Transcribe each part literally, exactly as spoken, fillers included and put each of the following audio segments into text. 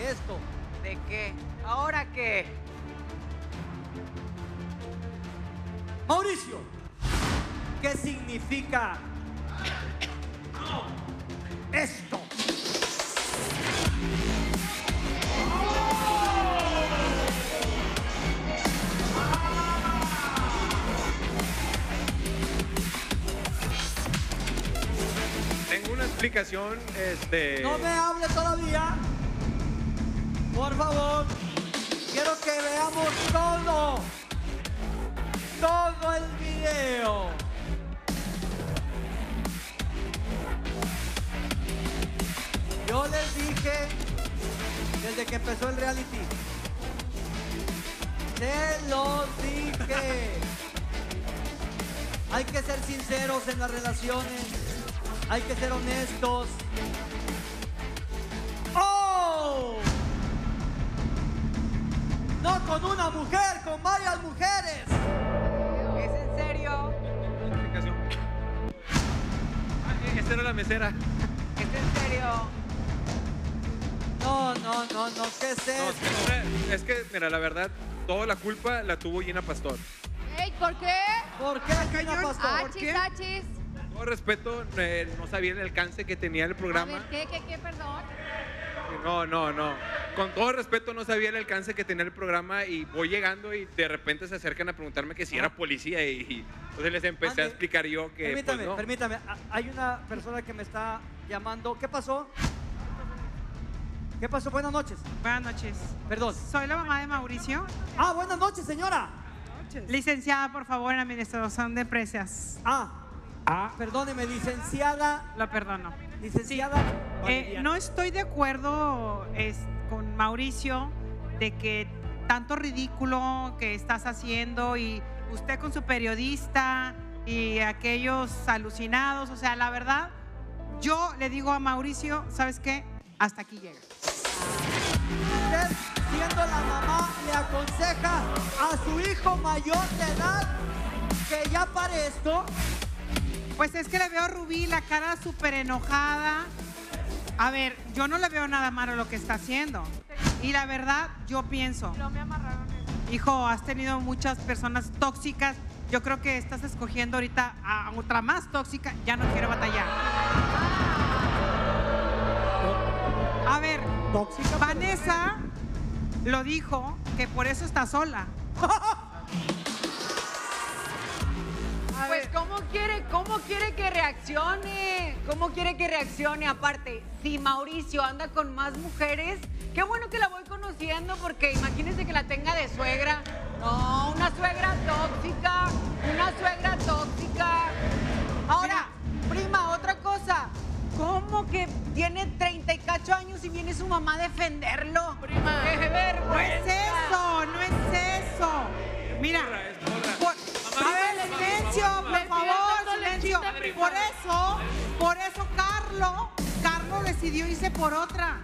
de esto. ¿De qué? ¿Ahora qué? Mauricio, ¿qué significa esto? Tengo una explicación, este... No me hable todavía. Por favor, quiero que veamos todo. Todo el video. Yo les dije desde que empezó el reality. Se los dije. Hay que ser sinceros en las relaciones. Hay que ser honestos. ¡Oh! No con una mujer, con varias mujeres. ¿Es en serio? explicación. Ah, esta era la mesera. ¿Es en serio? No, no, no, no, ¿qué es No, eso? es que, es que, mira, la verdad, toda la culpa la tuvo Gina Pastor. Ey, ¿por qué? ¿Por qué, Gina Pastor? Achis, achis. Con todo respeto, eh, no sabía el alcance que tenía el A programa. ver, ¿qué, qué, qué, perdón? No, no, no. Con todo respeto, no sabía el alcance que tenía el programa y voy llegando y de repente se acercan a preguntarme que si era policía y, y entonces les empecé Ande. a explicar yo que Permítame, pues, no. permítame. A- Hay una persona que me está llamando. ¿Qué pasó? ¿Qué pasó? Buenas noches. Buenas noches. Perdón. Soy la mamá de Mauricio. Ah, buenas noches, señora. Licenciada, por favor, en Administración de Empresas. Ah, ah, perdóneme, licenciada. Lo perdono. Licenciada. Eh, no estoy de acuerdo es, con Mauricio de que tanto ridículo que estás haciendo y usted con su periodista y aquellos alucinados. O sea, la verdad, yo le digo a Mauricio, ¿sabes qué? Hasta aquí llega. Usted, siendo la mamá, le aconseja a su hijo mayor de edad que ya pare esto. Pues es que le veo a Rubí la cara súper enojada. A ver, yo no le veo nada malo lo que está haciendo. Y la verdad, yo pienso, hijo, has tenido muchas personas tóxicas. Yo creo que estás escogiendo ahorita a otra más tóxica. Ya no quiero batallar. A ver, Tóxica. Vanessa lo dijo que por eso está sola. Pues ¿cómo quiere, cómo quiere que reaccione? ¿Cómo quiere que reaccione? Aparte, si Mauricio anda con más mujeres, qué bueno que la voy conociendo porque imagínense que la tenga de suegra. No, una suegra tóxica, una suegra tóxica. Ahora, prima, otra cosa. ¿Cómo que tiene treinta y cacho años y viene su mamá a defenderlo? Prima. ¡Qué vergüenza! No es eso, no es eso. Mira, Es morra. por, Mamá, a ver, mamá, silencio, mamá, por mamá. favor, silencio. Por eso, por eso Carlos, Carlos decidió irse por otra.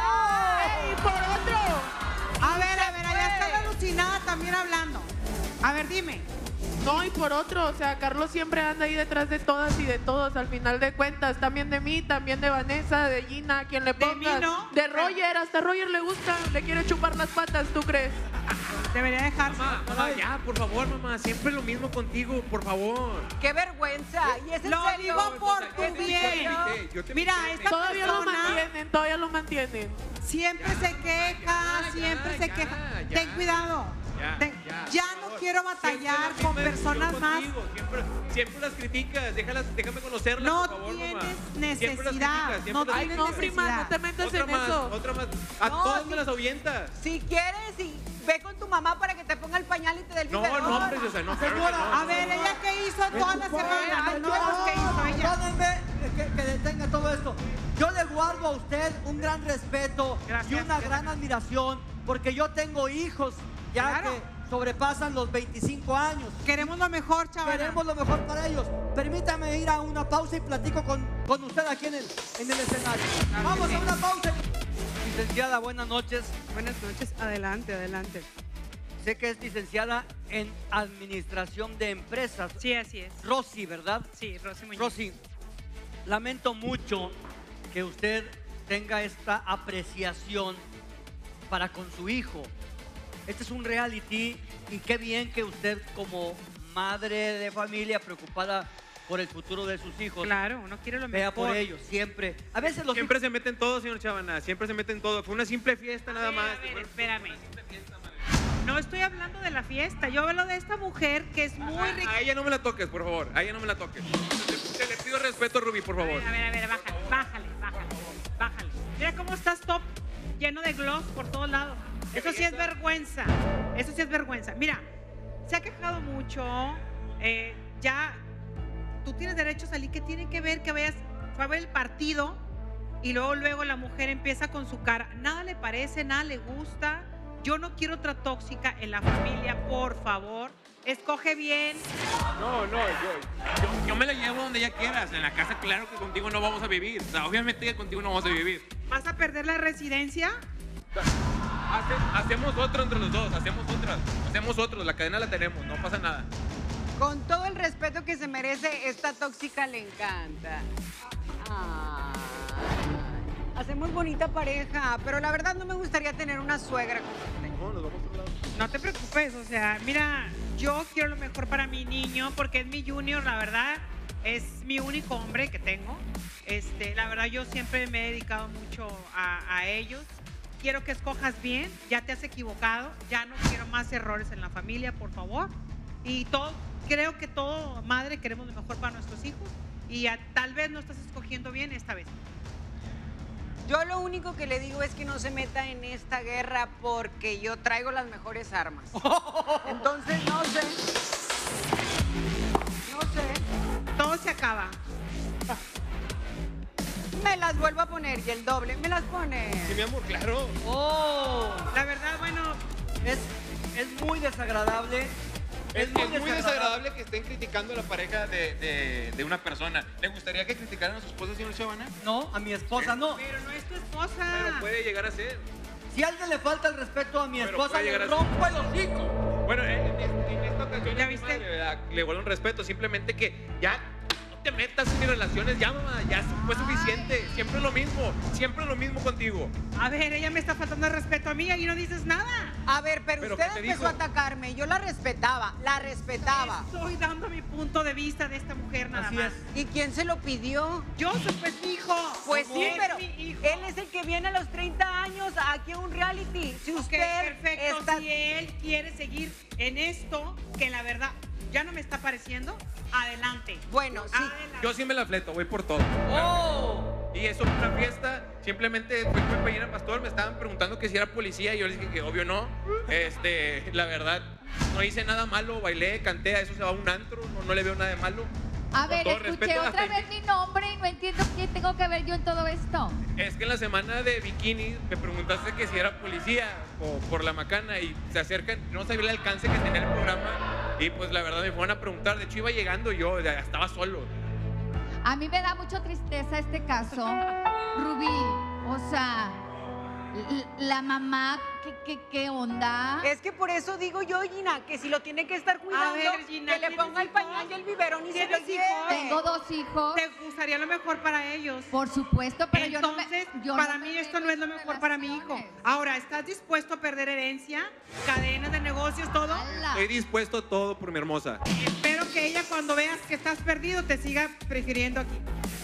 ¡Ey, por otro! A ver, a ver, allá está la alucinada también hablando. A ver, dime. No, y por otro, o sea, Carlos siempre anda ahí detrás de todas y de todos, al final de cuentas, también de mí, también de Vanessa, de Gina, a quien le De pongas. mí, ¿no? De Roger, hasta a Roger le gusta, le quiere chupar las patas, ¿tú crees? Debería dejarse. Mamá, mamá, ya, por favor, mamá, siempre lo mismo contigo, por favor. ¡Qué vergüenza! ¿Y es en Lo serio? digo por Yo tu te bien. invité, yo te Mira, invité. esta Todavía lo persona mantienen, todavía lo mantienen. siempre se queja, ya, siempre ya, se ya, queja. ya. Ten cuidado. Ya, Ten- ya, ya por no favor. quiero Siempre batallar la con misma personas discusión más. contigo, Siempre, siempre las criticas, déjalas, déjame conocerlas, No por favor, tienes mamá. necesidad, Siempre las criticas, siempre no las Ay, tienes no, criticas. prima, no te metas Otra en más, eso. otra más. A No, todas sí. me las avientas. Si quieres, y ve con tu mamá para que te ponga el pañal y te dé el No, biberón. no, preciosa, no, claro que Señora, no. A ver, ¿ella qué hizo toda la semana? No todos qué hizo ella. Perdónenme que, que detenga todo esto. Yo le guardo a usted un gran respeto Gracias. y una gran admiración porque yo tengo hijos ya Claro. que sobrepasan los veinticinco años. Queremos lo mejor, chaval. Queremos lo mejor para ellos. Permítame ir a una pausa y platico con, con usted aquí en el, en el escenario. Vamos a una pausa. Licenciada, buenas noches. Buenas noches, adelante, adelante. Sé que es licenciada en Administración de Empresas. Sí, así es. Rosy, ¿verdad? Sí, Rosy Muñoz. Rosy, lamento mucho que usted tenga esta apreciación para con su hijo. Este es un reality y qué bien que usted como madre de familia preocupada por el futuro de sus hijos. Claro, uno quiere lo Vea mejor. por ellos, siempre. A veces los Siempre se meten todo, señor Chavana, siempre se meten todo. Fue una simple fiesta nada A ver, más. a ver, Fue- espérame. No estoy hablando de la fiesta, yo hablo de esta mujer que es muy A, rica. a ella no me la toques, por favor. A ella no me la toques. Te, te le pido respeto, Rubí, por A favor. ver, a ver, a ver, bájale, bájale, bájale, bájale. Mira cómo estás top, lleno de gloss por todos lados. Eso sí es vergüenza, eso sí es vergüenza. Mira, se ha quejado mucho, eh, ya, tú tienes derecho a salir, ¿qué tiene que ver que vayas, fue a ver el partido y luego, luego la mujer empieza con su cara? Nada le parece, nada le gusta. Yo no quiero otra tóxica en la familia, por favor. Escoge bien. No, no, yo, yo, yo me la llevo donde ya quieras. En la casa, claro que contigo no vamos a vivir. O sea, obviamente que contigo no vamos a vivir. ¿Vas a perder la residencia? Hace- hacemos otro entre los dos, hacemos otras. Hacemos otros, la cadena la tenemos, no pasa nada. Con todo el respeto que se merece, esta tóxica le encanta. Ay, hacemos bonita pareja, pero la verdad no me gustaría tener una suegra como usted. No, nos vamos a otro lado. No te preocupes, o sea, mira, yo quiero lo mejor para mi niño porque es mi junior, la verdad, es mi único hombre que tengo. Este, la verdad, yo siempre me he dedicado mucho a, a ellos. Quiero que escojas bien, ya te has equivocado, ya no quiero más errores en la familia, por favor. Y todo, creo que todo madre queremos lo mejor para nuestros hijos y a- tal vez no estás escogiendo bien esta vez. Yo lo único que le digo es que no se meta en esta guerra porque yo traigo las mejores armas. Entonces, no sé. No sé. Todo se acaba. Me las vuelvo a poner y el doble. Me las pone. Sí, mi amor, claro. ¡Oh! La verdad, bueno, Es, es muy desagradable. Es, es muy desagradable que estén criticando a la pareja de, de, de una persona. ¿Le gustaría que criticaran a su esposa, señor Chavana? No, a mi esposa no. pero no es tu esposa. Pero puede llegar a ser. Si a alguien le falta el respeto a mi Pero esposa, puede le llegar a ser. rompo el hocico. Bueno, en, en- en esta ocasión ¿Ya es viste? madre, ¿verdad? Le guardo un respeto, simplemente que ya no te metas en mis relaciones, ya mamá, ya fue suficiente. Siempre lo mismo, siempre lo mismo contigo. A ver, ella me está faltando el respeto a mí y no dices nada. A ver, pero, ¿Pero usted qué te empezó dijo? a atacarme. Yo la respetaba, la respetaba. Estoy dando mi punto de vista de esta mujer nada Así más. es. ¿Y quién se lo pidió? Yo soy pues mi hijo. Pues sí, Es pero mi hijo. él es el que viene a los treinta años aquí a un reality. Si Ok, usted perfecto. está... Si él quiere seguir en esto, que la verdad ya no me está pareciendo, adelante. Bueno, sí. Adelante. Yo sí me la fleto, voy por todo. ¡Oh! Y eso fue una fiesta, simplemente fue mi compañera Pastor, me estaban preguntando que si era policía y yo les dije que obvio no. Este, la verdad, no hice nada malo, bailé, canté, a eso se va a un antro, no, no le veo nada de malo. A Con ver, todo escuché respeto, otra hasta- vez mi nombre y no entiendo qué tengo que ver yo en todo esto. Es que en la semana de bikini me preguntaste que si era policía o por la macana y se acercan, no sabía el alcance que tenía el programa y pues la verdad me fueron a preguntar, de hecho iba llegando yo, ya estaba solo. A mí me da mucha tristeza este caso, Rubí. O sea, l- la mamá, ¿qué, qué, qué onda? Es que por eso digo yo, Gina, que si lo tiene que estar cuidando, ver, Gina, que le ¿tienes ponga el hijos? pañal y el biberón y se lo ¿Tienes lleve. hijos? Tengo dos hijos, Te gustaría lo mejor para ellos. por supuesto, pero yo no me... Entonces, yo para no me mí esto meto no es lo en mejor para mi hijo. relaciones. Ahora, ¿estás dispuesto a perder herencia, cadenas de negocios, todo? Ala. Estoy dispuesto a todo por mi hermosa. Espero que ella cuando veas que estás perdido te siga prefiriendo aquí.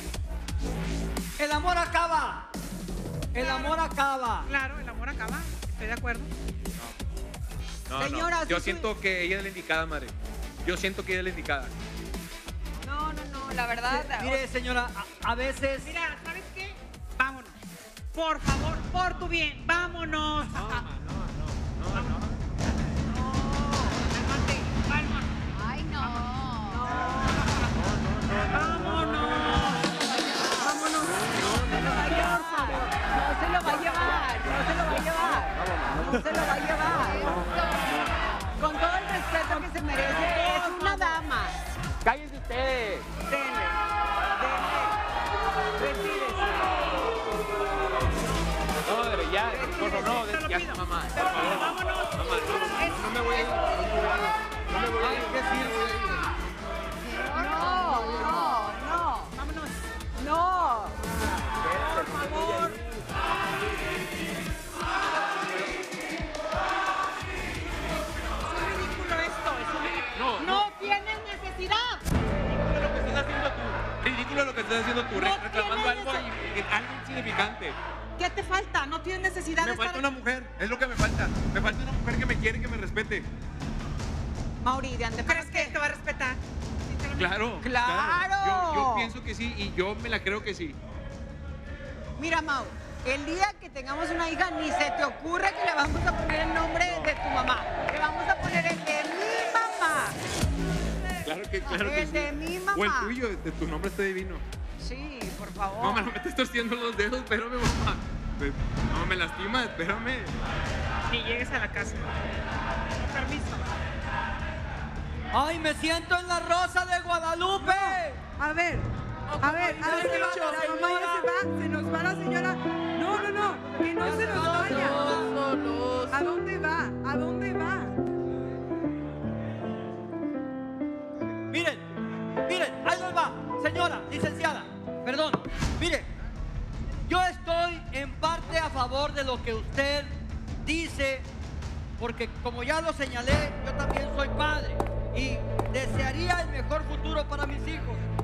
El amor acaba. El amor acaba. Claro, el amor acaba. Estoy de acuerdo. No, Señora, no. Yo sí, siento que ella es la indicada, madre. Yo siento que ella es la indicada. No, no, no, la verdad. Mire, señora, a, a veces... Mira, ¿sabes qué? Vámonos. Por favor, por tu bien, vámonos. No, no, no, no. Cálmate, vámonos. Ay, no. Vámonos. Vámonos. No se lo va a llevar, no se lo va a llevar. No se lo va a llevar. Con todo el respeto que se merece, es una dama. ¡Cállense ustedes! Denle, denle. Retírese. No, de ya, por favor, no, Te lo de- ya, pido. mamá. Te lo pido, vámonos. Mamá, no, no me voy a ir. No me voy a ir. ¿Qué sirve? No, no, no, Vámonos. no. Por favor. estás haciendo tú, No reclamando tienes algo, y, y algo insignificante. ¿Qué te falta? No tienes necesidad Me de falta estar... una mujer, es lo que me falta. Me falta una mujer que me quiere y que me respete. Mauri, de antemano ¿Crees que te va a respetar? Claro. ¡Claro! Yo, yo pienso que sí y yo me la creo que sí. Mira, Mau, el día que tengamos una hija, ni se te ocurre que le vamos a poner el nombre de tu mamá. Le vamos a poner el de mi mamá. Claro que, claro que El sí. de mi mamá. O el tuyo, de tu nombre está divino. Sí, por favor. Mamá, no me estés torciendo los dedos, espérame, mamá. No, me lastima, espérame. Ni llegues a la casa. Con permiso. ¡Ay, me siento en la Rosa de Guadalupe! A ver, a ver, ¿a dónde va? La mamá ya se va, se nos va la señora. No, no, no, que no se nos vaya. Solos. ¿A dónde va? ¿A dónde va? Miren, miren, ahí les va, señora, licenciada, perdón, mire, yo estoy en parte a favor de lo que usted dice, porque como ya lo señalé, yo también soy padre y desearía el mejor futuro para mis hijos.